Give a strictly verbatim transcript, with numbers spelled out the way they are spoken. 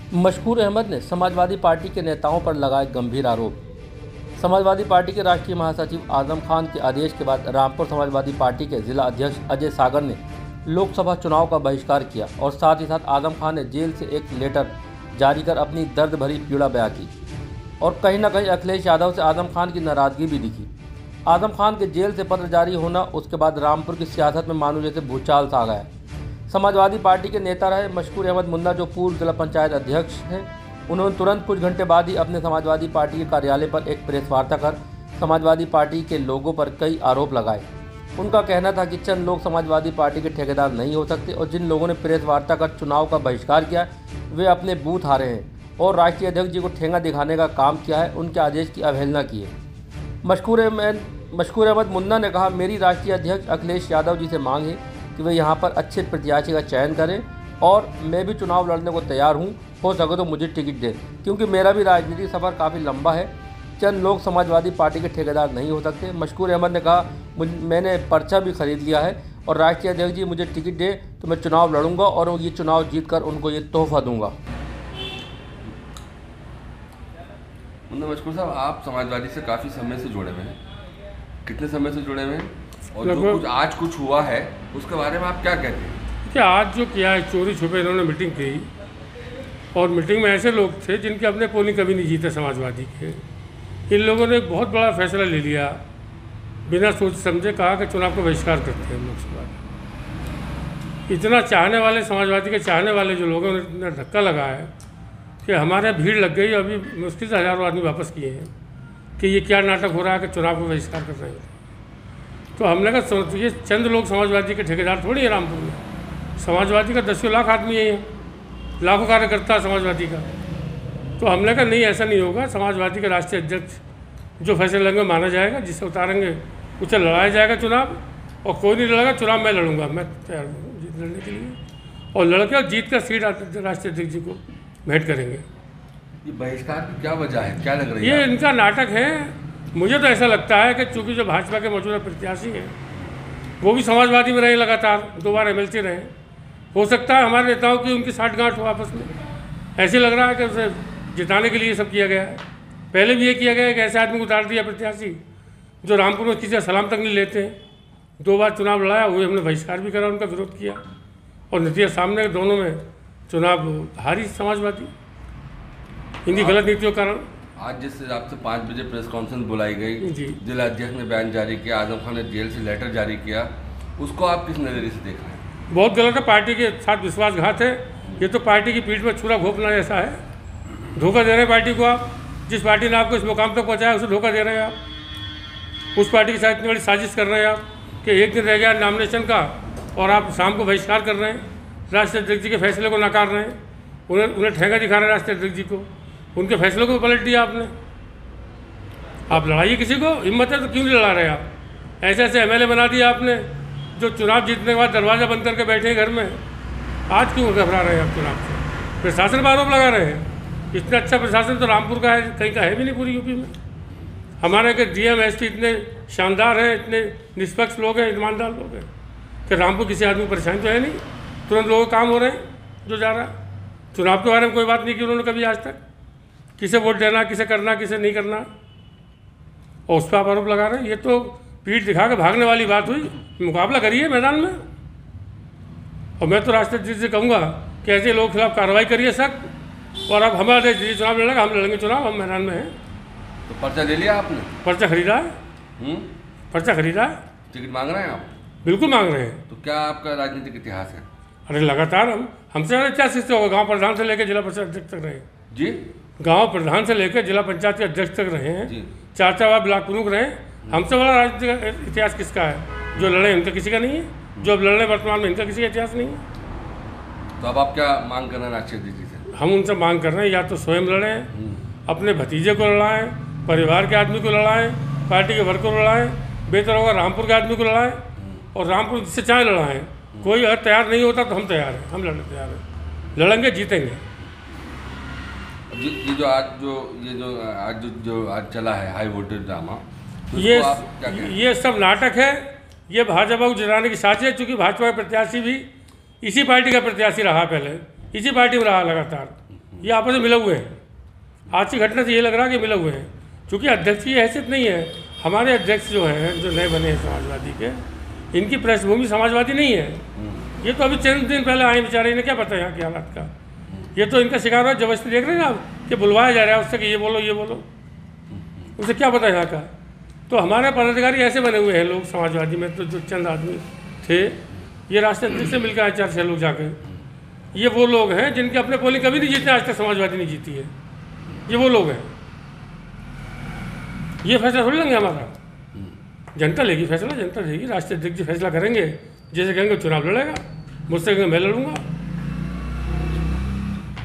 मशकूर अहमद ने समाजवादी पार्टी के नेताओं पर लगाए गंभीर आरोप। समाजवादी पार्टी के राष्ट्रीय महासचिव आजम खान के आदेश के बाद रामपुर समाजवादी पार्टी के जिला अध्यक्ष अजय सागर ने लोकसभा चुनाव का बहिष्कार किया और साथ ही साथ आजम खान ने जेल से एक लेटर जारी कर अपनी दर्द भरी पीड़ा बयां की और कहीं न कहीं अखिलेश यादव से आजम खान की नाराजगी भी दिखी। आजम खान के जेल से पत्र जारी होना उसके बाद रामपुर की सियासत में मानो जैसे भूचाल सा आ गया। समाजवादी पार्टी के नेता रहे मशकूर अहमद मुन्ना, जो पूर्व जिला पंचायत अध्यक्ष हैं, उन्होंने तुरंत कुछ घंटे बाद ही अपने समाजवादी पार्टी के कार्यालय पर एक प्रेस वार्ता कर समाजवादी पार्टी के लोगों पर कई आरोप लगाए। उनका कहना था कि चंद लोग समाजवादी पार्टी के ठेकेदार नहीं हो सकते और जिन लोगों ने प्रेस वार्ता कर चुनाव का बहिष्कार किया वे अपने बूथ हारे हैं और राष्ट्रीय अध्यक्ष जी को ठेंगा दिखाने का काम किया है, उनके आदेश की अवहेलना की है। मशकूर अहमद मशकूर अहमद मुन्ना ने कहा, मेरी राष्ट्रीय अध्यक्ष अखिलेश यादव जी से मांग है कि वे यहाँ पर अच्छे प्रत्याशी का चयन करें और मैं भी चुनाव लड़ने को तैयार हूँ, हो सके तो मुझे टिकट दें, क्योंकि मेरा भी राजनीतिक सफ़र काफ़ी लंबा है। चंद लोग समाजवादी पार्टी के ठेकेदार नहीं हो सकते। मशकूर अहमद ने कहा, मैंने पर्चा भी खरीद लिया है और राष्ट्रीय अध्यक्ष जी मुझे टिकट दे तो मैं चुनाव लड़ूंगा और ये चुनाव जीत कर उनको ये तोहफा दूंगा। मशकूर साहब, आप समाजवादी से काफ़ी समय से जुड़े हुए हैं, कितने समय से जुड़े हुए हैं और जो कुछ आज कुछ हुआ है उसके बारे में आप क्या कहते हैं? कि आज जो किया है, चोरी छुपे इन्होंने मीटिंग की और मीटिंग में ऐसे लोग थे जिनके अपने पोलिंग कभी नहीं जीते समाजवादी के। इन लोगों ने एक बहुत बड़ा फैसला ले लिया, बिना सोच समझे कहा कि चुनाव का बहिष्कार करते हैं लोकसभा। इतना चाहने वाले समाजवादी के चाहने वाले जो लोगों ने इतना धक्का लगाया कि हमारे भीड़ लग गई। अभी मुश्किल से हज़ारों आदमी वापस किए हैं कि ये क्या नाटक हो रहा है कि चुनाव का बहिष्कार कर रहे हैं। तो हमने कहा ये चंद लोग समाजवादी के ठेकेदार थोड़ी है रामपुर में। समाजवादी का दसियों लाख आदमी है, यहाँ लाखों कार्यकर्ता समाजवादी का। तो हमने कहा नहीं, ऐसा नहीं होगा। समाजवादी के राष्ट्रीय अध्यक्ष जो फैसले लेंगे माना जाएगा, जिससे उतारेंगे उसे लड़ाया जाएगा चुनाव, और कोई नहीं लड़ेगा चुनाव मैं लड़ूंगा, मैं तैयार हूँ जीत लड़ने के लिए और लड़के और जीत कर सीट राष्ट्रीय अध्यक्ष जी को भेंट करेंगे। ये बहिष्कार की क्या वजह है, क्या लग रही है? है? ये इनका नाटक है। मुझे तो ऐसा लगता है कि चूँकि जो भाजपा के मौजूदा प्रत्याशी हैं वो भी समाजवादी में रहे, लगातार दो बार एम एल सी रहे, हो सकता है हमारे नेताओं की उनकी साठगांठ हो आपस में। ऐसे लग रहा है कि उसे जिताने के लिए सब किया गया है। पहले भी ये किया गया है कि ऐसे आदमी को उतार दिया प्रत्याशी जो रामपुर में किसी का सलाम तक नहीं लेते हैं। दो बार चुनाव लड़ाया, हुए हमने बहिष्कार भी करा, उनका विरोध किया और नतीजा सामने दोनों में चुनाव हारी समाजवादी इनकी गलत नीतियों के कारण। आज जिस हिसाब से पाँच बजे प्रेस कॉन्फ्रेंस बुलाई गई, जिला अध्यक्ष ने बयान जारी किया, आजम खान ने जेल से लेटर जारी किया, उसको आप किस नज़रिए से देख रहे हैं? बहुत गलत है, पार्टी के साथ विश्वासघात है। ये तो पार्टी की पीठ में छुरा घोंपना जैसा है। धोखा दे रहे हैं पार्टी को आप। जिस पार्टी ने आपको इस मुकाम तक पहुँचाया उसे धोखा दे रहे हैं आप। उस पार्टी के साथ इतनी बड़ी साजिश कर रहे हैं आप कि एक दिन रह गया नॉमिनेशन का और आप शाम को बहिष्कार कर रहे हैं, राष्ट्रीय अध्यक्ष जी के फैसले को नकार रहे हैं, उन्हें उन्हें ठेंगा दिखा रहे हैं राष्ट्रीय अध्यक्ष जी को, उनके फैसलों को पलट दिया आपने। आप लड़ाइए किसी को, हिम्मत है तो क्यों नहीं लड़ा रहे आप? ऐसे ऐसे एम एल ए बना दिया आपने जो चुनाव जीतने के बाद दरवाज़ा बंद करके बैठे घर में। आज क्यों घबरा रहे हैं आप चुनाव से? प्रशासन पर आरोप लगा रहे हैं। इतना अच्छा प्रशासन तो रामपुर का है, कहीं का है भी नहीं पूरी यूपी में। हमारे के डी एम एस पी इतने शानदार हैं, इतने निष्पक्ष लोग हैं, ईमानदार लोग हैं कि रामपुर किसी आदमी को परेशानी तो है नहीं। तुरंत लोगों काम हो रहे हैं जो जा रहा है। चुनाव के बारे में कोई बात नहीं की उन्होंने कभी आज तक, किसे वोट देना, किसे करना, किसे नहीं करना, और उस पर आप आरोप लगा रहे हैं। ये तो पीठ दिखा के भागने वाली बात हुई। मुकाबला करिए मैदान में, और मैं तो राष्ट्रीय अध्यक्ष से कहूँगा कि ऐसे लोगों के खिलाफ कार्रवाई करिए सख्त। और अब हमारे चुनाव लड़ेगा, हम लड़ेंगे चुनाव, हम मैदान में हैं। तो पर्चा ले लिया आपने? पर्चा खरीदा है। हुँ? पर्चा खरीदा है। टिकट मांग रहे हैं आप? बिल्कुल मांग रहे हैं। तो क्या आपका राजनीतिक इतिहास है? अरे लगातार हम हमसे ज़्यादा इतिहास किससे होगा? गाँव प्रधान से लेकर जिला पंचायत अध्यक्ष तक रहे जी। गांव प्रधान से लेकर जिला पंचायत के अध्यक्ष तक रहे हैं, चार चार बार ब्लॉक प्रमुख रहे। हमसे बड़ा राजनीतिक इतिहास किसका है? जो लड़े इनका किसी का नहीं है, जो अब लड़ रहे वर्तमान में इनका किसी का इतिहास नहीं है। तो अब आप क्या मांग कर रहे हैं राष्ट्रीय अध्यक्ष से? हम उनसे मांग कर रहे हैं या तो स्वयं लड़ें, अपने भतीजे को लड़ाएं, परिवार के आदमी को लड़ाएं, पार्टी के वर्कर को लड़ाएं, बेहतर होगा रामपुर के आदमी को लड़ाएं, और रामपुर जिससे चाहे लड़ाएं। कोई अगर तैयार नहीं होता तो हम तैयार हैं, हम लड़ने तैयार हैं, लड़ेंगे, जीतेंगे। ये जो आज जो ये जो आज जो, जो आज चला है हाई वोल्टेज ड्रामा, तो ये ये सब नाटक है। ये भाजपा को जिताने की साजिश है, चूँकि भाजपा का प्रत्याशी भी इसी पार्टी का प्रत्याशी रहा, पहले इसी पार्टी में रहा लगातार। ये आपस में मिले हुए हैं। आज की घटना से ये लग रहा है कि मिले हुए हैं, क्योंकि अध्यक्ष की हैसियत नहीं है। हमारे अध्यक्ष जो हैं, जो नए बने हैं समाजवादी के, इनकी पृष्ठभूमि समाजवादी नहीं है। ये तो अभी चंद दिन पहले आए बेचारे, इन्हें क्या पता है यहाँ की हालत का। ये तो इनका शिकार हुआ जबरदस्ती, देख रहे हैं ना आप कि बुलवाया जा रहा है उससे कि ये बोलो ये बोलो, उसे क्या पता यहाँ का। तो हमारे पदाधिकारी ऐसे बने हुए हैं लोग समाजवादी में, तो जो चंद आदमी थे, ये राष्ट्रीय अध्यक्ष से मिलकर आए चार छः लोग जाकर, ये वो लोग हैं जिनके अपने पोलिंग कभी नहीं जीते, आज तक समाजवादी नहीं जीती है। ये वो लोग हैं। ये फैसला थोड़ी लेंगे हमारा, जनता लेगी फैसला, जनता लेगी। राष्ट्रीय अध्यक्ष फैसला करेंगे, जैसे कहेंगे चुनाव लड़ेगा, मुझसे कहेंगे मैं लड़ूंगा।